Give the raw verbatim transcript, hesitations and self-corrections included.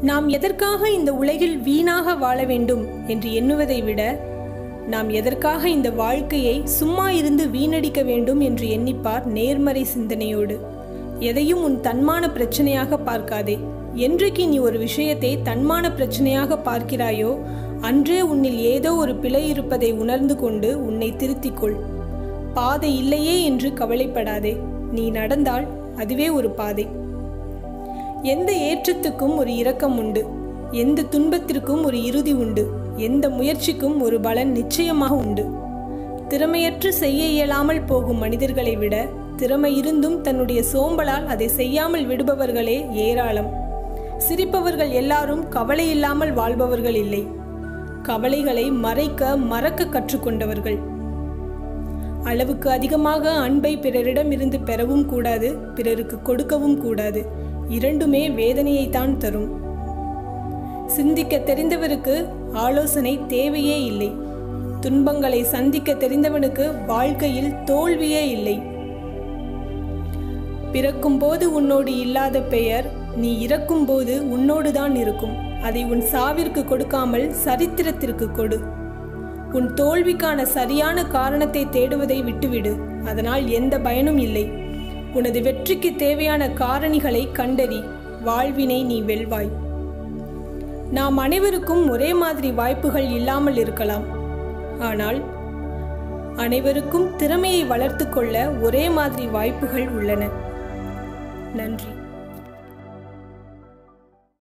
நாம் எதற்காக இந்த உலகில் வீணாக வாழ வேண்டும் என்று எண்ணுவதை விட நாம் எதற்காக இந்த வாழ்க்கையை சும்மா இருந்து வீணடிக்க வேண்டும் என்று எண்ணிப்பார் நேர்மறை சிந்தனையோடு. எதையும் உன் தன்மான பிரச்சனையாக பார்க்காதே. என்றைக்கு நீ ஒரு விஷயத்தை தன்மான பிரச்சனையாக பார்க்கிறாயோ அன்றே உன்னில் ஏதோ ஒரு பிழை இருப்பதை உணர்ந்து கொண்டு உன்னை திருத்திக்கொள். பாதை இல்லையே என்று கவலைப்படாதே. நீ நடந்தால் அதுவே ஒரு பாதை. எந்த ஏற்றத்துக்கும் ஒரு இரக்கம் உண்டு, எந்த துன்பத்திற்கும் ஒரு இறுதி உண்டு, எந்த முயற்சிக்கும் ஒரு பலன் நிச்சயமாக உண்டு. திறமையற்று செய்ய இயலாமல் போகும் மனிதர்களை விட திறமை இருந்தும் தன்னுடைய சோம்பலால் அதை செய்யாமல் விடுபவர்களே ஏராளம். சிரிப்பவர்கள் எல்லாரும் கவலை இல்லாமல் வாழ்பவர்கள் இல்லை. கவலைகளை மறைக்க மறக்க கற்றுக்கொண்டவர்கள். அளவுக்கு அதிகமாக அன்பை பிறரிடம் இருந்து பெறவும் கூடாது, பிறருக்கு கொடுக்கவும் கூடாது. இரண்டுமே வேதனையைத்தான் தரும். சிந்திக்க தெரிந்தவருக்கு ஆலோசனை தேவையே இல்லை. துன்பங்களை சந்திக்க தெரிந்தவனுக்கு வாழ்க்கையில் தோல்வியே இல்லை. பிறக்கும் போது உன்னோடு இல்லாத பெயர் நீ இறக்கும் போது உன்னோடுதான் இருக்கும். அதை உன் சாவிற்கு கொடுக்காமல் சரித்திரத்திற்கு கொடு. உன் தோல்விக்கான சரியான காரணத்தை தேடுவதை விட்டுவிடு. அதனால் எந்த பயனும் இல்லை. உனது வெற்றிக்கு தேவையான காரணிகளை கண்டறி. வாழ்வினை நீ வெல்வாய். நாம் அனைவருக்கும் ஒரே மாதிரி வாய்ப்புகள் இல்லாமல் இருக்கலாம். ஆனால் அனைவருக்கும் திறமையை வளர்த்து கொள்ள ஒரே மாதிரி வாய்ப்புகள் உள்ளன. நன்றி.